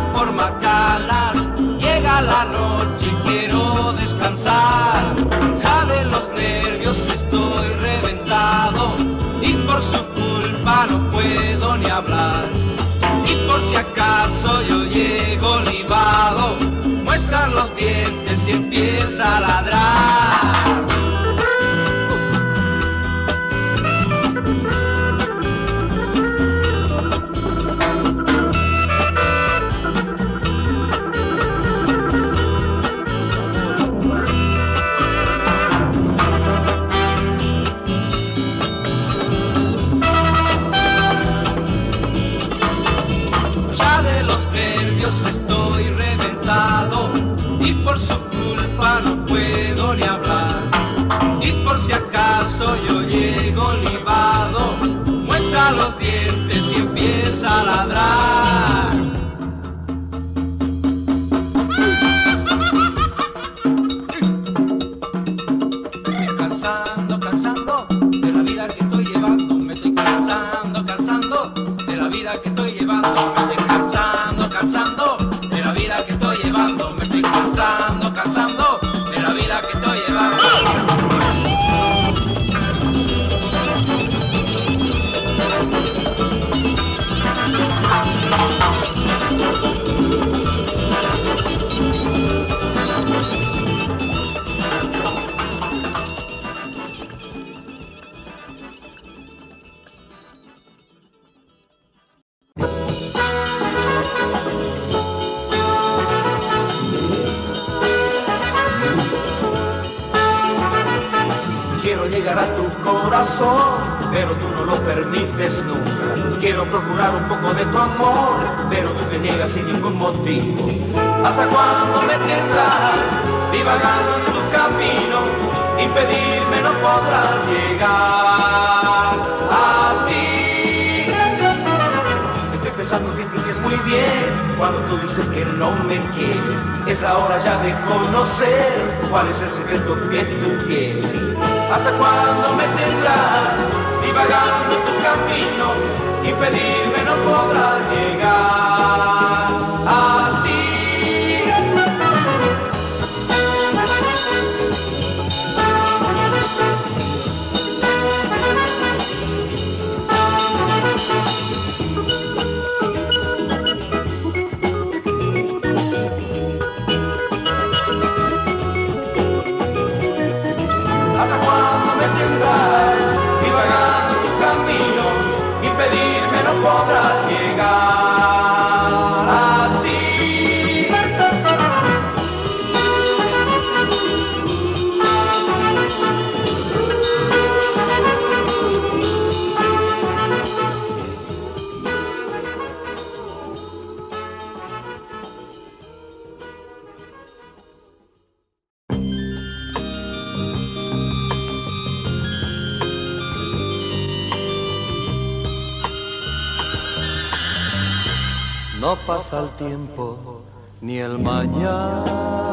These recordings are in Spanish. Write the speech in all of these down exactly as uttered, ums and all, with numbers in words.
andar por Macanas. Llega la noche y quiero descansar. Ya de los nervios estoy reventado y por su culpa no puedo ni hablar. Y por si acaso yo llego libado, muestran los dientes y empieza a ladrar. Estoy reventado y por su culpa no puedo ni hablar. Y por si acaso yo llego libado, muestra los dientes y empieza a ladrar. Estoy cansando, cansando de la vida que estoy llevando. Me estoy cansando, cansando de la vida que estoy llevando. Me estoy cansando, cansando de la vida que estoy llevando. Me estoy cansando, cansando de la vida que estoy llevando. Quiero llegar a tu corazón, pero tú no lo permites nunca. Quiero procurar un poco de tu amor, pero tú me niegas sin ningún motivo. ¿Hasta cuándo me tendrás divagando en tu camino? Impedirme no podrás llegar a ti. Estoy pensando que finges muy bien cuando tú dices que no me quieres. Es la hora ya de conocer cuál es el secreto que tú quieres. ¿Hasta cuándo me tendrás divagando tu camino? Impedirme no podrás llegar a ti. ¿Hasta cuándo me tendrás divagando tu camino? Impedirme no podrás llegar a ti. No pasa el tiempo ni el mañana,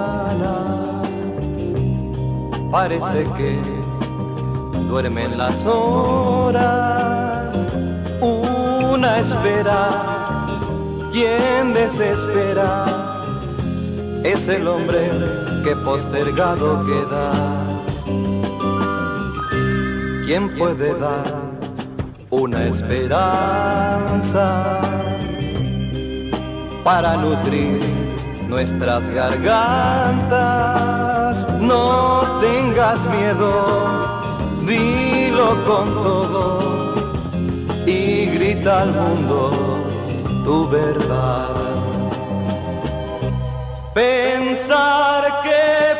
parece que duermen las horas. Una espera, quien desespera es el hombre que postergado queda. ¿Quién puede dar una esperanza para nutrir nuestras gargantas? No tengas miedo, dilo con todo y grita al mundo tu verdad. Pensar que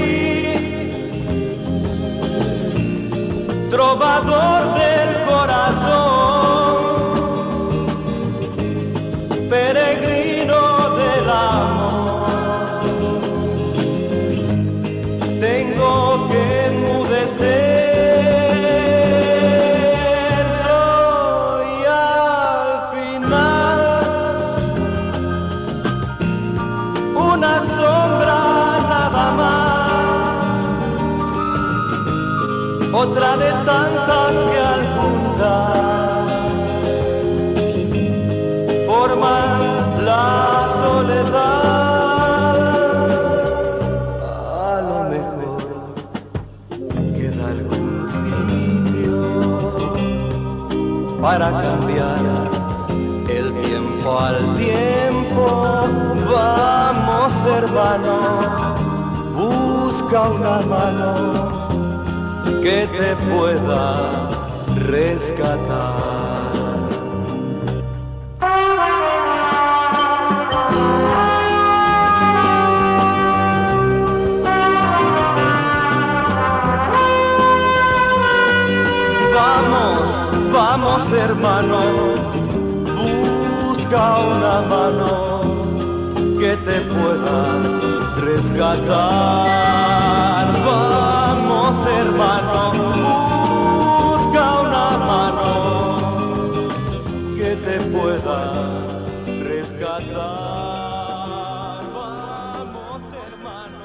fui trovador del corazón, peregrino del amor, tengo que enmudecer, soy al final una sombra nada más, otra de tantas que al juntar forman la soledad. para cambiar el tiempo al tiempo. Vamos, hermano, busca una mano que te pueda rescatar. Vamos, hermano, busca una mano que te pueda rescatar. Vamos, hermano, busca una mano que te pueda rescatar. Vamos, hermano.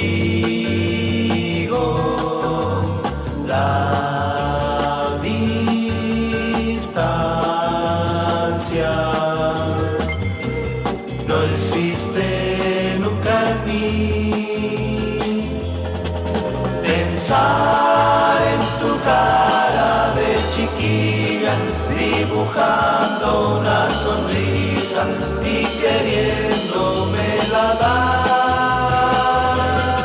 la distancia no existe nunca en mí. Pensar en tu cara de chiquilla, dibujando una sonrisa y queriéndome la dar.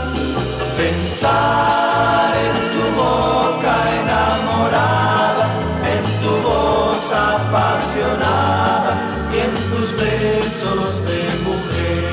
Pensar en tu boca enamorada, en tu voz apasionada y en tus besos de mujer.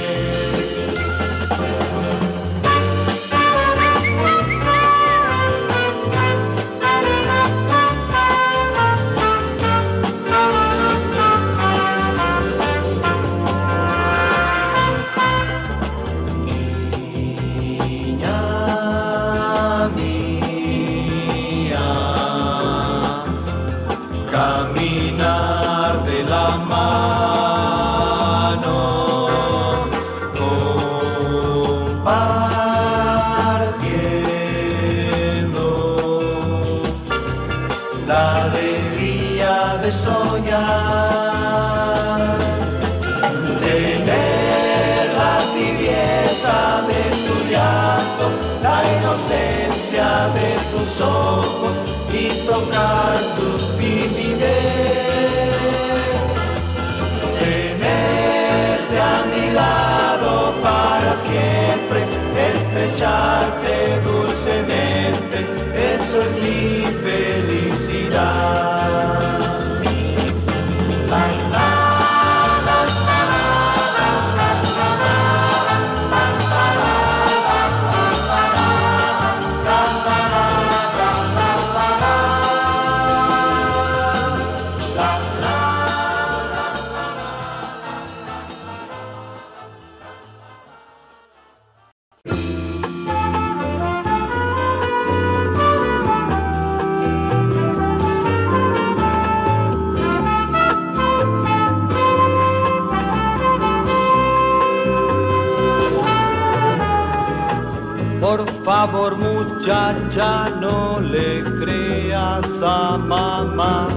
Caminar de la mano, compartiendo la alegría de soñar, tener la tibieza de tu llanto, la inocencia de tus ojos y tocar tu timidez, tenerte a mi lado para siempre, estrecharte dulcemente, eso es mi felicidad. La, la. Por favor, muchacha, no le creas a mamá.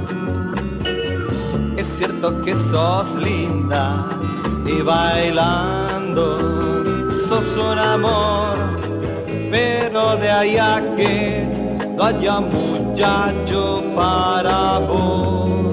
Es cierto que sos linda y bailando sos un amor, pero de ahí a que no haya muchacho para vos.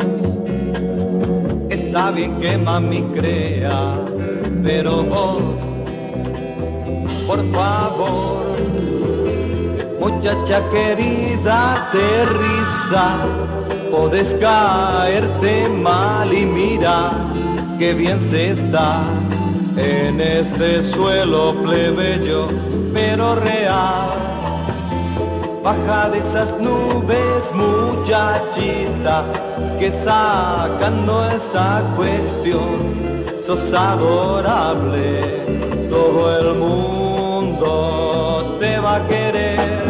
Está bien que mami crea, pero vos, por favor, muchacha querida, aterriza, podés caerte mal y mira que bien se está en este suelo plebeyo, pero real. Baja de esas nubes, muchachita, que sacando esa cuestión sos adorable, todo el mundo te va a querer.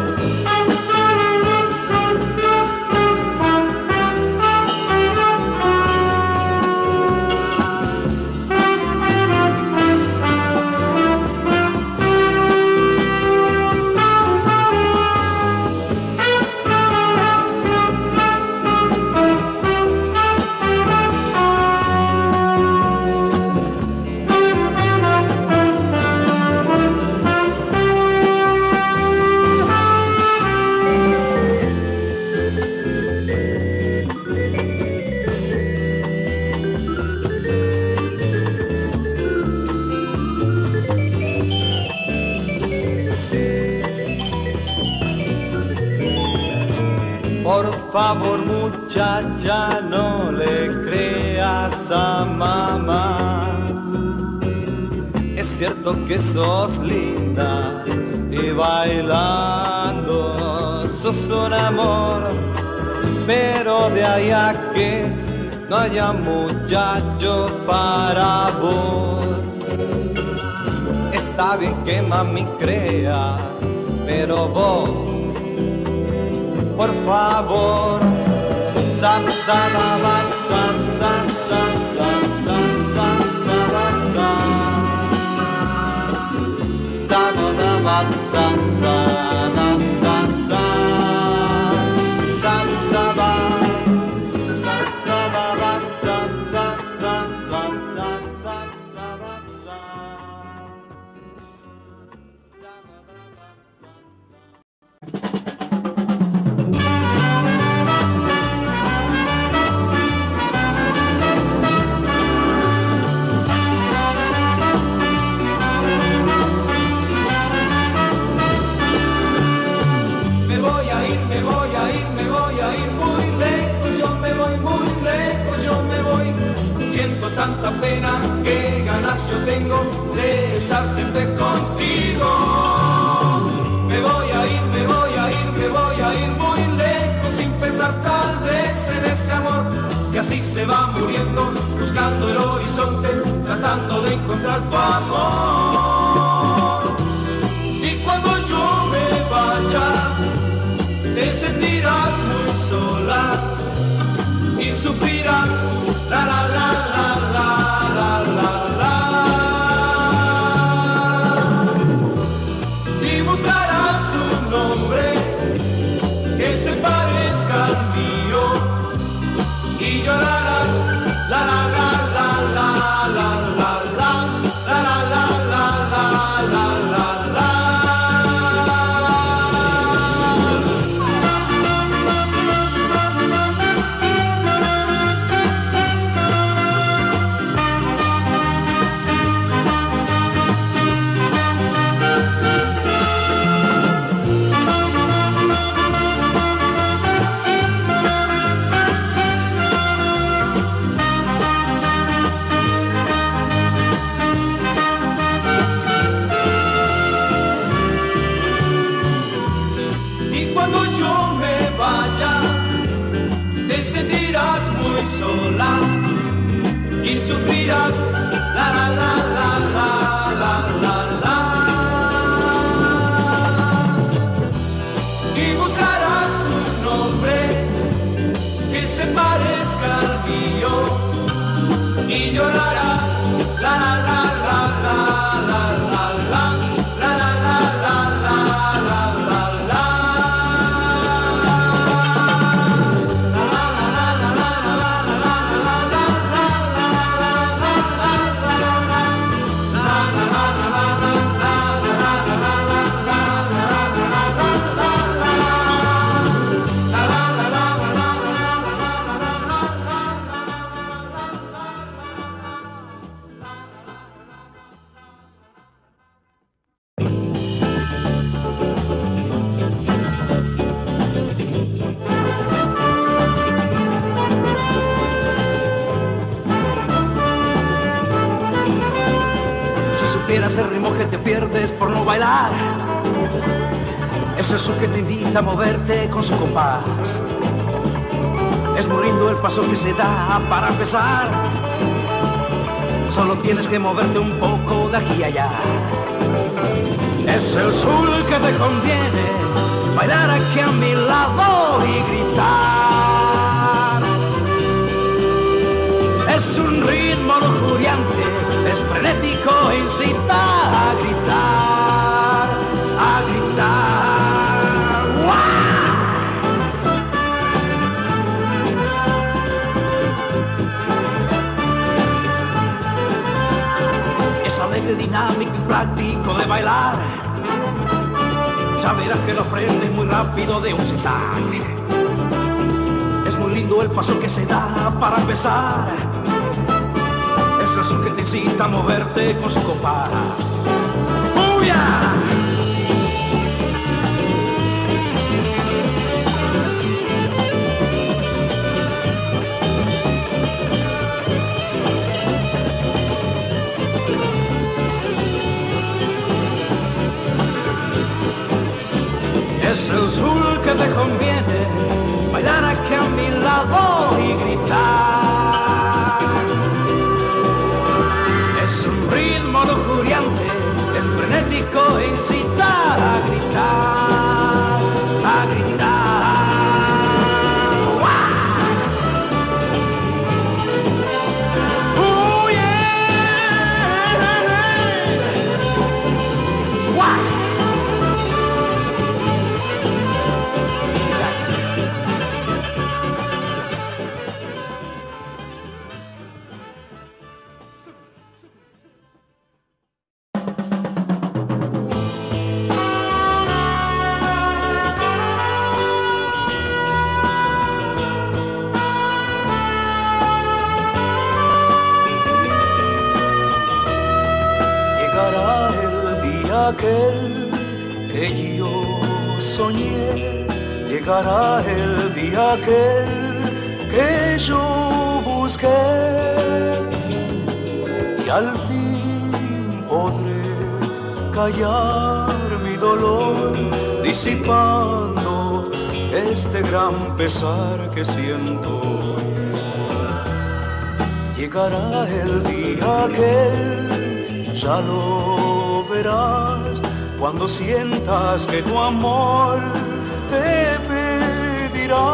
Por favor, muchacha, no le creas a mamá. Es cierto que sos linda y bailando sos un amor, pero de ahí a que no haya muchacho para vos. Está bien que mami crea, pero vos, por favor, sam sam sam sam sam sam sam sam sam sam Tanta pena, qué ganas yo tengo de estar siempre contigo. Me voy a ir, me voy a ir, me voy a ir muy lejos sin pensar tal vez en ese amor que así se va muriendo, buscando el horizonte, tratando de encontrar tu amor. Y cuando yo me vaya, te sentirás muy sola y sufrirás la la la la. El ritmo que te pierdes por no bailar es eso que te invita a moverte con su compás. Es muy lindo el paso que se da para empezar. Solo tienes que moverte un poco de aquí a allá. Es el sur que te conviene, bailar aquí a mi lado y gritar. Es un ritmo lujuriante, es frenético e incita a gritar, a gritar. ¡Wow! Es alegre, dinámico y práctico de bailar. Ya verás que lo aprendes muy rápido de un zigzag. Es muy lindo el paso que se da para empezar. Es eso que te incita a moverte con su compás. ¡Buya! Es el sur que te conviene, bailar aquí a mi lado y gritar. Es un ritmo lujuriante, es frenético e incita a gritar, a gritar. ¡Wow! ¡Oh, yeah! ¡Wow! aquel que yo soñé, llegará el día aquel que yo busqué, y al fin podré callar mi dolor, disipando este gran pesar que siento. Llegará el día aquel, ya lo verás, cuando sientas que tu amor te pedirá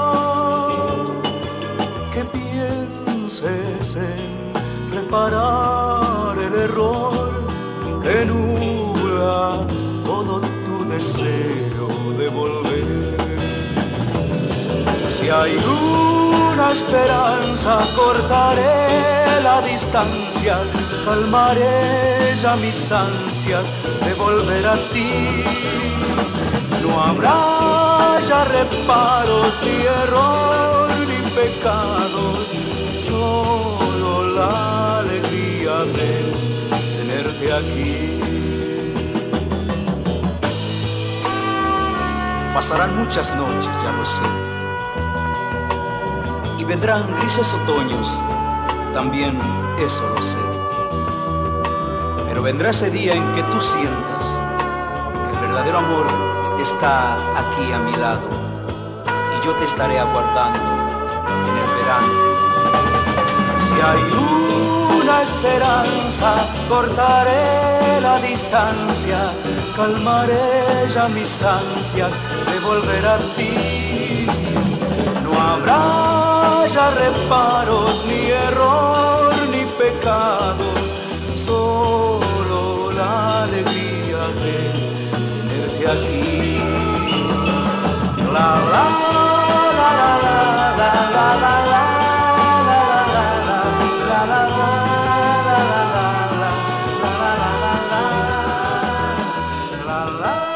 que pienses en reparar el error que nubla todo tu deseo de volver. Si hay una esperanza, cortaré la distancia, calmaré ya mis ansias de volver a ti. No habrá ya reparos, ni error, ni pecados, solo la alegría de tenerte aquí. Pasarán muchas noches, ya lo sé, y vendrán grises otoños, también eso lo sé. Pero vendrá ese día en que tú sientas que el verdadero amor está aquí a mi lado, y yo te estaré aguardando en el verano. Si hay una esperanza, cortaré la distancia, calmaré ya mis ansias de volver a ti. No habrá ya reparos, ni error, ni pecados, solo la alegría de tenerte aquí. La la la la la la la la la. La la